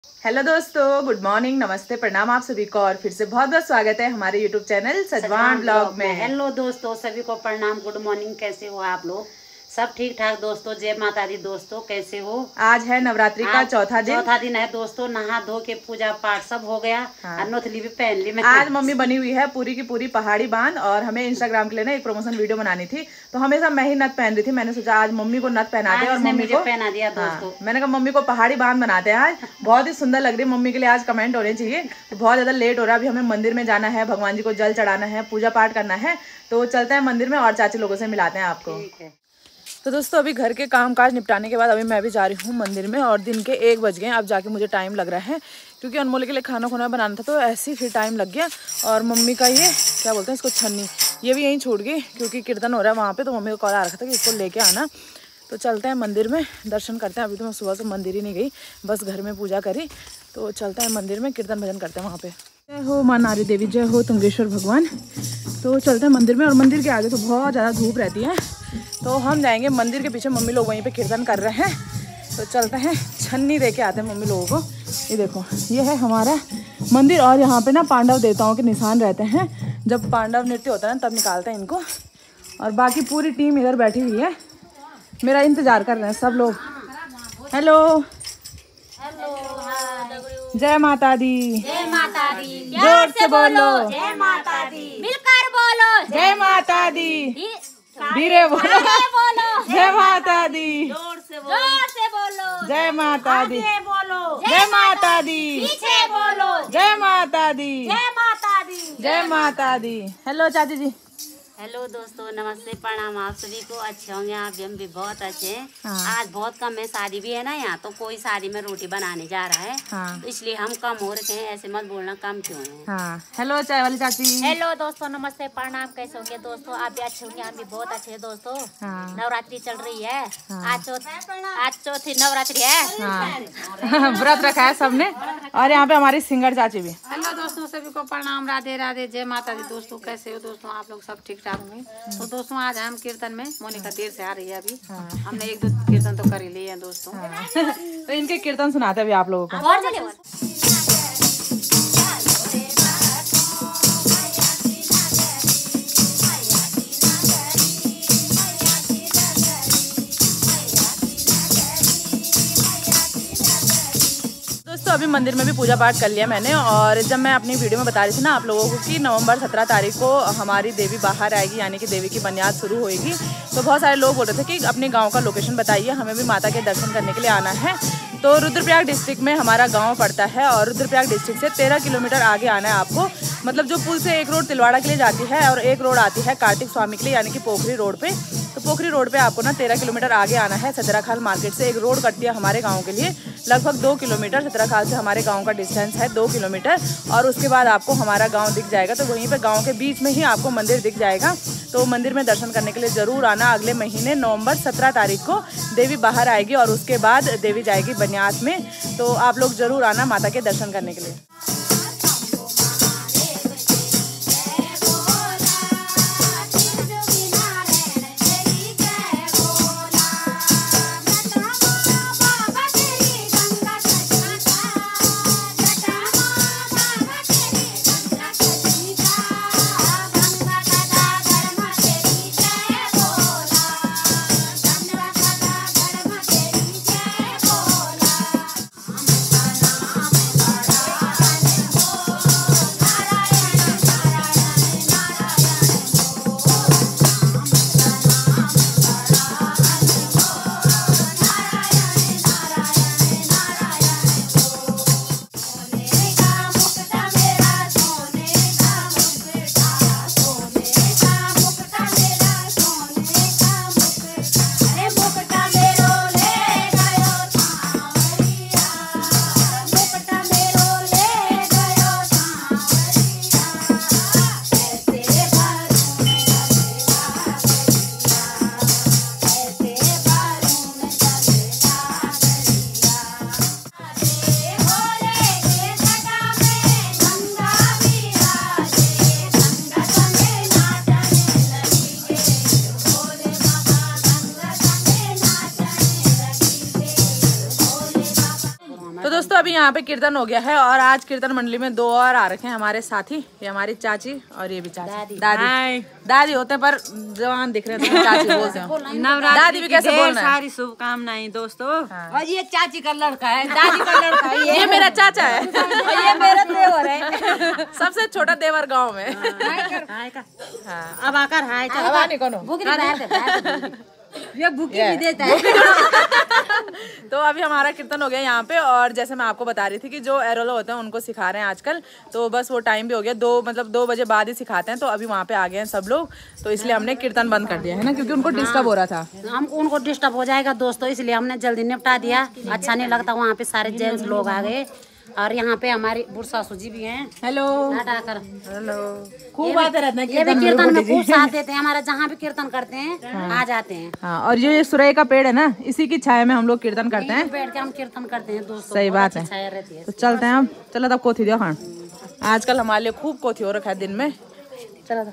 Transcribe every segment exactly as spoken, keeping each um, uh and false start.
Hello दोस्तों, good morning, नमस्ते, प्रणाम आप सभी को और फिर से बहुत बहुत स्वागत है हमारे यूट्यूब चैनल सजवान ब्लॉग में। हेलो दोस्तों, सभी को प्रणाम, गुड मॉर्निंग। कैसे हो आप लोग? सब ठीक ठाक दोस्तों। जय माता दी दोस्तों, कैसे हो? आज है नवरात्रि का चौथा दिन चौथा दिन है दोस्तों। नहा धो के पूजा पाठ सब हो गया। हाँ। नोथली भी पहन ली मैं। आज मम्मी बनी हुई है पूरी की पूरी पहाड़ी बांध, और हमें इंस्टाग्राम के लिए ना एक प्रमोशन वीडियो बनानी थी, तो हमेशा मैं ही नथ पहन रही थी। मैंने सोचा आज मम्मी को नथ पहना दे और मम्मी को पहना दिया दोस्तों। हाँ, मैंने कहा मम्मी को पहाड़ी बांध बनाते हैं आज। बहुत ही सुंदर लग रही है मम्मी के लिए। आज कमेंट होने चाहिए। तो बहुत ज्यादा लेट हो रहा है, अभी हमें मंदिर में जाना है, भगवान जी को जल चढ़ाना है, पूजा पाठ करना है, तो चलते हैं मंदिर में और चाची लोगों से मिलाते हैं आपको। ठीक है। तो दोस्तों अभी घर के काम काज निपटाने के बाद अभी मैं भी जा रही हूँ मंदिर में, और दिन के एक बज गए। अब जाके मुझे टाइम लग रहा है क्योंकि अनमोल के लिए खाना खुना बनाना था, तो ऐसे ही फिर टाइम लग गया। और मम्मी का ये क्या बोलते हैं इसको, छन्नी, ये भी यहीं छूट गई क्योंकि कीर्तन हो रहा है वहाँ पे, तो मम्मी को कॉल आ रखा था कि इसको लेके आना। तो चलते हैं मंदिर में, दर्शन करते हैं। अभी तो मैं सुबह से मंदिर ही नहीं गई, बस घर में पूजा करी। तो चलते हैं मंदिर में, कीर्तन भजन करते हैं वहाँ पे। जय हो माँ नारी देवी, जय हो तुंगेश्वर भगवान। तो चलते हैं मंदिर में, और मंदिर के आगे तो बहुत ज़्यादा धूप रहती है, तो हम जाएंगे मंदिर के पीछे। मम्मी लोग वहीं पे कीर्तन कर रहे हैं, तो चलते हैं छन्नी दे के आते हैं मम्मी लोगों को। ये देखो, ये है हमारा मंदिर, और यहाँ पे ना पांडव देवताओं के निशान रहते हैं। जब पांडव नृत्य होता है ना तब निकालते हैं इनको। और बाकी पूरी टीम इधर बैठी हुई है, मेरा इंतजार कर रहे हैं सब लोग। हेलो, जय माता दी, जय माता दी, जोर से बोलो, जय माता दी, मिलकर बोलो, जय माता दी, धीरे बोलो, जय माता दी, जोर से बोलो, जोर से बोलो, जय माता दी, आगे बोलो, जय माता दी, पीछे बोलो, जय माता दी, जय माता दी, जय माता दी। हेलो चाची जी। हेलो दोस्तों, नमस्ते, प्रणाम आप सभी को। अच्छे होंगे आप भी, हम भी बहुत अच्छे हैं। हाँ। आज बहुत कम है, शादी भी है ना यहाँ, तो कोई शादी में रोटी बनाने जा रहा है। हाँ। तो इसलिए हम कम हो रखे हैं। ऐसे मत बोलना, कम क्यों है। हाँ, हेलो चाय वाली चाची। हेलो दोस्तों, नमस्ते, प्रणाम। कैसे होंगे दोस्तों? आप भी अच्छे होंगे, हम भी बहुत अच्छे हैं दोस्तों। हाँ। नवरात्रि चल रही है। हाँ। आज चौथ आज चौथी नवरात्रि है। हाँ, व्रत रखा है सबने। और यहाँ पे हमारी सिंगर चाची भी। हेलो दोस्तों, सभी को प्रणाम, राधे राधे, जय माता दी। दोस्तों कैसे हो दोस्तों? आप लोग सब ठीक ठाक होंगे। तो दोस्तों आज हम कीर्तन में, मोनिका देर से आ रही है अभी। हाँ। हमने एक दो कीर्तन तो कर ही लिए हैं दोस्तों। हाँ। तो इनके कीर्तन सुनाते अभी आप लोगों को। और चलिए और। दोस्तों अभी मंदिर में भी पूजा पाठ कर लिया मैंने, और जब मैं अपनी वीडियो में बता रही थी ना आप लोगों को कि नवंबर सत्रह तारीख को हमारी देवी बाहर आएगी, यानी कि देवी की बनियाद शुरू होएगी, तो बहुत सारे लोग बोल रहे थे कि अपने गांव का लोकेशन बताइए, हमें भी माता के दर्शन करने के लिए आना है। तो रुद्रप्रयाग डिस्ट्रिक्ट में हमारा गांव पड़ता है, और रुद्रप्रयाग डिस्ट्रिक्ट से तेरह किलोमीटर आगे आना है आपको। मतलब जो पुल से एक रोड तिलवाड़ा के लिए जाती है और एक रोड आती है कार्तिक स्वामी के लिए, यानी कि पोखरी रोड पे। तो पोखरी रोड पे आपको ना तेरह किलोमीटर आगे आना है। सदराखाल मार्केट से एक रोड कटती है हमारे गांव के लिए, लगभग दो किलोमीटर। सदराखाल से हमारे गांव का डिस्टेंस है दो किलोमीटर, और उसके बाद आपको हमारा गांव दिख जाएगा। तो वहीं पे गांव के बीच में ही आपको मंदिर दिख जाएगा। तो मंदिर में दर्शन करने के लिए ज़रूर आना। अगले महीने नवंबर सत्रह तारीख को देवी बाहर आएगी, और उसके बाद देवी जाएगी बनियाद में। तो आप लोग ज़रूर आना माता के दर्शन करने के लिए। यहाँ पे कीर्तन हो गया है और आज कीर्तन मंडली में दो और आ रखे हैं हमारे साथी, ये हमारी चाची और ये भी चाची दादी दादी, दादी होते हैं पर जवान दिख रहे हैं तो चाची बोलते हैं। दादी भी कैसे बोलना है? सारी शुभकामनाएं दोस्तों। हाँ। और ये चाची का लड़का है, दादी का लड़का है, ये, ये मेरा चाचा है और ये मेरा देवर है, सबसे छोटा देवर गाँव में। हाँ। अब आकर हाय ये भूखी भी देता है। तो अभी हमारा कीर्तन हो गया यहाँ पे और जैसे मैं आपको बता रही थी कि जो एरोलो होते हैं उनको सिखा रहे हैं आजकल, तो बस वो टाइम भी हो गया, दो मतलब दो बजे बाद ही सिखाते हैं। तो अभी वहाँ पे आ गए हैं सब लोग, तो इसलिए हमने कीर्तन बंद कर दिया है ना, क्योंकि उनको डिस्टर्ब हो रहा था। हम उनको डिस्टर्ब हो जाएगा दोस्तों, इसलिए हमने जल्दी निपटा दिया। अच्छा नहीं लगता, वहाँ पे सारे जेंट्स लोग आ गए और यहाँ पे हमारी बुढ़ सासू जी भी हैं। हेलो कर हेलो, खूब आते रहते हैं ये भी कीर्तन में खूब साथ देते हैं हमारा, जहाँ भी कीर्तन करते हैं हाँ। आ जाते हैं। हाँ, और ये सुरई का पेड़ है ना, इसी की छाया में हम लोग कीर्तन करते हैं, बैठ के हम कीर्तन करते हैं दोस्तों। सही बात है, छाया रहती है। तो चलते हैं हम। चलो तब कोथी दिया खान, आजकल हमारे लिए खूब कोथी हो रखा है दिन में। चलो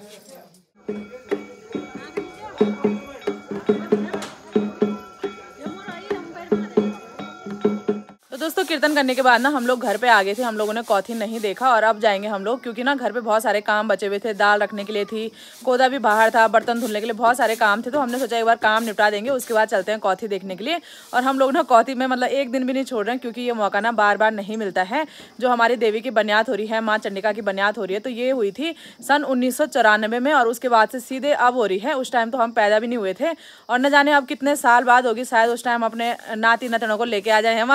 दोस्तों, कीर्तन करने के बाद ना हम लोग घर पे आ गए थे, हम लोगों ने कौथी नहीं देखा और अब जाएंगे हम लोग, क्योंकि ना घर पे बहुत सारे काम बचे हुए थे, दाल रखने के लिए थी, कोदा भी बाहर था, बर्तन धुलने के लिए बहुत सारे काम थे। तो हमने सोचा एक बार काम निपटा देंगे, उसके बाद चलते हैं कौथी देखने के लिए। और हम लोग ना कौथी में मतलब एक दिन भी नहीं छोड़ रहे हैं, क्योंकि ये मौका ना बार बार नहीं मिलता है। जो हमारी देवी की बनियात हो रही है, माँ चंडिका की बनियात हो रही है, तो ये हुई थी सन उन्नीस सौ चौरानवे में और उसके बाद से सीधे अब हो रही है। उस टाइम तो हम पैदा भी नहीं हुए थे और न जाने अब कितने साल बाद होगी, शायद उस टाइम अपने नाती नतनों को लेके आ जाए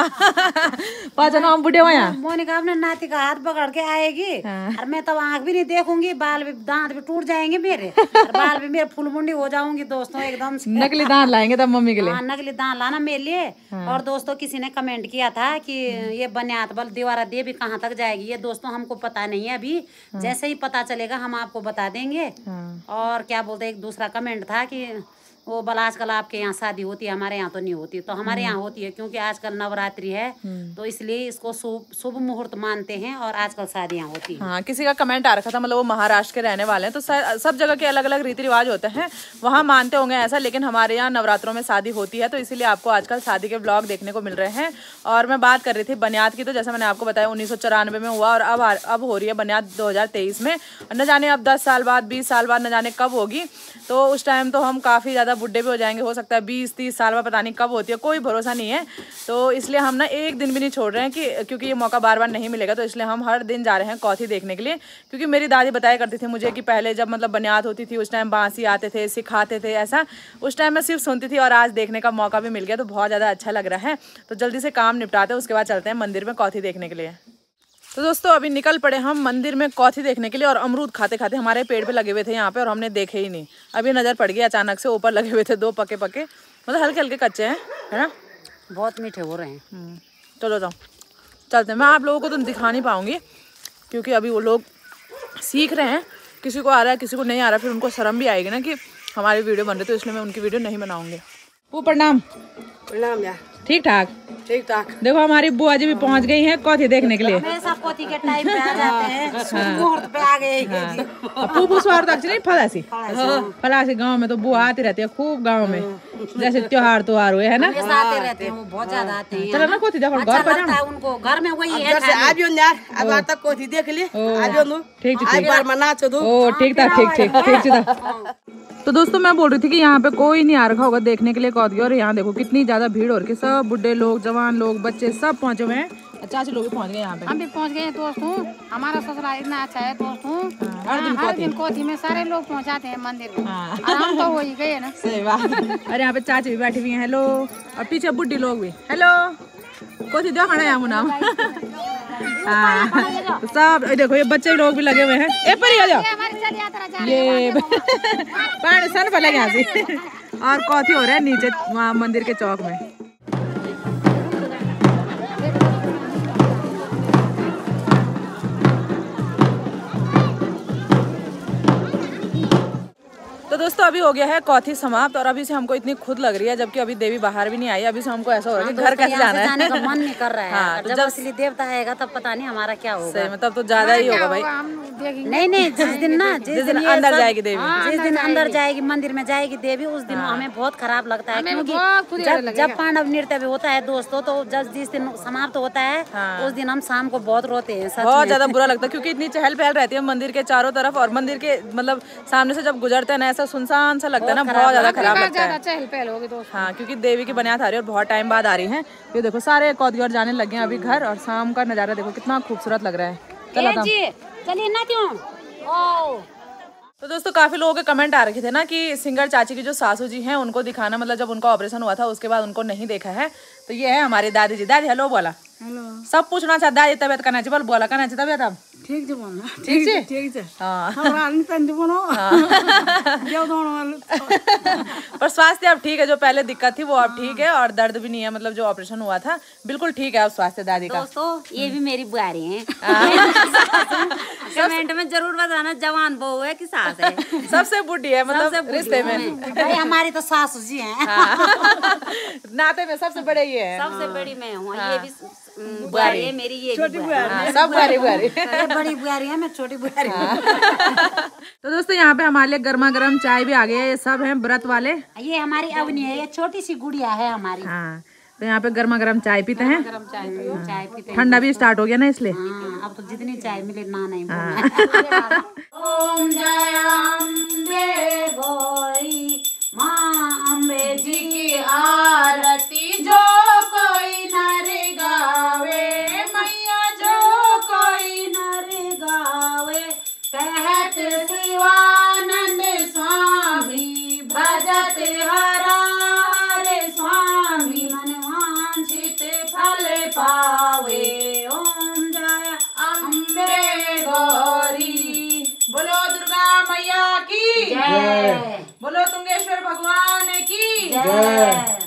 हम हम बुढ़े हुए हैं। मोनिका अपने नाती का हाथ पकड़ के आएगी और मैं तो आँख भी नहीं देखूंगी, बाल भी दांत भी टूट जाएंगे मेरे, बाल भी मेरे फुल मुंडी हो जाऊंगी दोस्तों एकदम से। नकली दांत लाएंगे तब मम्मी के लिए। हाँ, नकली दांत लाना मेरे लिए। और दोस्तों किसी ने कमेंट किया था कि ये बनियात बल दीवारा देवी कहाँ तक जाएगी, ये दोस्तों हमको पता नहीं है अभी, जैसे ही पता चलेगा हम आपको बता देंगे। और क्या बोलते, एक दूसरा कमेंट था कि वो बल आजकल आपके यहाँ शादी होती है, हमारे यहाँ तो नहीं होती। तो हमारे यहाँ होती है, क्योंकि आजकल नवरात्रि है तो इसलिए इसको शुभ शुभ मुहूर्त मानते हैं और आजकल शादियाँ होती हैं। हाँ, किसी का कमेंट आ रखा था, मतलब वो महाराष्ट्र के रहने वाले हैं, तो सब जगह के अलग अलग रीति रिवाज होते हैं, वहाँ मानते होंगे ऐसा, लेकिन हमारे यहाँ नवरात्रों में शादी होती है, तो इसीलिए आपको आजकल शादी के ब्लॉग देखने को मिल रहे हैं। और मैं बात कर रही थी बनियाद की, तो जैसे मैंने आपको बताया उन्नीस सौ चौरानवे में हुआ और अब अब हो रही है बनियाद दो हजार तेईस में। न जाने अब दस साल बाद, बीस साल बाद, न जाने कब होगी। तो उस टाइम तो हम काफ़ी ज़्यादा बुढ़े भी हो जाएंगे, हो सकता है बीस तीस साल बाद, पता नहीं कब होती है, कोई भरोसा नहीं है। तो इसलिए हम ना एक दिन भी नहीं छोड़ रहे हैं, कि क्योंकि ये मौका बार बार नहीं मिलेगा, तो इसलिए हम हर दिन जा रहे हैं कौथी देखने के लिए। क्योंकि मेरी दादी बताया करती थी मुझे कि पहले जब मतलब बनियाद होती थी उस टाइम बांसी आते थे, सिखाते थे, ऐसा उस टाइम मैं सिर्फ सुनती थी और आज देखने का मौका भी मिल गया, तो बहुत ज़्यादा अच्छा लग रहा है। तो जल्दी से काम निपटाते हैं, उसके बाद चलते हैं मंदिर में कौथी देखने के लिए। तो दोस्तों अभी निकल पड़े हम मंदिर में कौथी देखने के लिए और अमरूद खाते खाते हमारे पेड़ पे लगे हुए थे यहाँ पे और हमने देखे ही नहीं। अभी नज़र पड़ गई अचानक से, ऊपर लगे हुए थे दो पके पके, मतलब हल्के हल्के कच्चे हैं, है ना, बहुत मीठे हो रहे हैं। चलो जाओ चलते हैं। मैं आप लोगों को तो दिखा नहीं पाऊँगी क्योंकि अभी वो लोग सीख रहे हैं, किसी को आ रहा है किसी को नहीं आ रहा, फिर उनको शर्म भी आएगी ना कि हमारी वीडियो बन रही, तो इसलिए मैं उनकी वीडियो नहीं बनाऊँगी। वो प्रणाम प्रणाम यार, ठीक ठाक ठीक ठाक। देखो हमारी बुआ जी भी पहुंच गई हैं कौथी देखने के लिए। हमेशा कौथी के टाइम पे आ जाते हैं, शुभ मुहूर्त पे आ गए। फूफू स्वार तक नहीं फलासी फलासी गांव में तो बुआ आती रहती है खूब, गांव में जैसे त्योहार त्योहार हुए है ना, हमेशा आते रहते हैं, वो बहुत ज्यादा आते हैं। चलो ना कौथी देखो, अच्छा घर पर लगता है उनको, घर में वही है। आज यार अब आज तक कोथी देख ली, आज ठीक ठीक बार मना चो ओ ठीक था, ठीक ठीक ठीक था। तो दोस्तों मैं बोल रही थी कि यहाँ पे कोई नहीं आ रखा होगा देखने के लिए कौथी, और यहाँ देखो कितनी ज्यादा भीड़ हो रही है, सब बुढ़े लोग, जवान लोग, बच्चे सब पहुंचे हुए हैं। चाची लोग भी पहुंच गए यहाँ पे, हम भी पहुंच गए दोस्तों। हमारा ससुराल इतना अच्छा है दोस्तों, हर दिन हर दिन कौथी में सारे लोग पहुंचाते हैं मंदिर में, और हम तो हो ही गए ना। सही बात। और यहाँ पे चाची भी बैठी हुई है, हेलो, और पीछे बुढ़ी लोग भी, हेलो, कौथी दो खाना यहाँ मुना। हाँ तो सब देखो ये बच्चे लोग भी लगे हुए हैं। ए परी आ जाओ, ये पानी सन पर लगे यहाँ से। और कौथी हो रहा है नीचे वहाँ मंदिर के चौक में। तो दोस्तों दोस्तों अभी हो गया है कौथी समाप्त और अभी से हमको इतनी खुद लग रही है, जबकि अभी देवी बाहर भी नहीं आई। अभी से हमको ऐसा हो रहा है कि घर कैसे जाना है, जाने का मन नहीं कर रहा है। हाँ, तो जब जब असली देवता आएगा तब पता नहीं हमारा क्या होगा। सही में तब तो ज्यादा ही होगा भाई। नहीं नहीं जिस दिन ना जिस दिन अंदर जाएगी देवी, जिस दिन अंदर जाएगी मंदिर में जाएगी देवी, उस दिन हमें बहुत खराब लगता है, क्योंकि जब जब पांडव नृत्य भी होता है दोस्तों, तो जब जिस दिन समाप्त होता है उस दिन हम शाम को बहुत रोते हैं, बहुत ज्यादा बुरा लगता है, क्योंकि इतनी चहल पहल रहती है मंदिर के चारों तरफ, और मंदिर के मतलब सामने से जब गुजरते हैं ना ऐसा सुनसान सा लगता है ना, बहुत ज्यादा खराब लगता है। चहल पहल होगी दोस्तों। हाँ, क्योंकि देवी की बनियात आ रही है और बहुत टाइम बाद आ रही है। ये देखो सारे कौदियोर जाने लगे हैं अभी घर, और शाम का नजारा देखो कितना खूबसूरत लग रहा है। चलिए ना क्यों। तो दोस्तों काफी लोगों के कमेंट आ रखे थे ना कि सिंगर चाची की जो सासू जी हैं उनको दिखाना, मतलब जब उनका ऑपरेशन हुआ था उसके बाद उनको नहीं देखा है। तो ये है हमारी दादी जी। दादी हेलो बोला। हेलो। सब पूछना चाहता दादी तबियत करना चाहिए, बोल बोला करना चाहिए तबियत अब ठीक है बोलना। ठीक है ठीक है। हाँ पर स्वास्थ्य अब ठीक है, जो पहले दिक्कत थी वो अब ठीक है, और दर्द भी नहीं है, मतलब जो ऑपरेशन हुआ था बिल्कुल ठीक है अब स्वास्थ्य दादी का। दोस्तों ये भी मेरी बुआरी हैं। कमेंट में जरूर बताना जवान बहू है कि सास है। सबसे बुढ़ी है मतलब रिश्ते में। भाई हमारी तो सासू जी हैं। नाते में सबसे बड़े ये है। सबसे बड़ी मैं हूँ। ये भी बुआरी है मेरी, ये छोटी बुआरी। सब बुआरी बुआरी। ये बड़ी बुआरी है, मैं छोटी बुआरी हूँ। तो दोस्तों यहाँ पे हमारे लिए गर्मा गर्म चाय भी आ गया है। ये सब हैं व्रत वाले। ये हमारी अवनी है, ये छोटी सी गुड़िया है हमारी। हाँ, तो यहाँ पे गर्मा गर्म चाय पीते हैं। गरम चाय चाय पीते हैं। ठंडा भी स्टार्ट हो गया ना इसलिए। हाँ, अब तो जितनी चाय मिले ना नहीं बोलना। ओम जय अम्बे गौरी माँ अम्बे जी की आरती, जो कोई नर गावे मैया, जो कोई नर गावे, कहत शिवानंद स्वामी भजत हरा रे स्वामी, मन वांछित फल पावे। ओम जय अम्बे गौरी, बोलो दुर्गा मैया की जय, बोलो तुंगेश्वर भगवान की जय।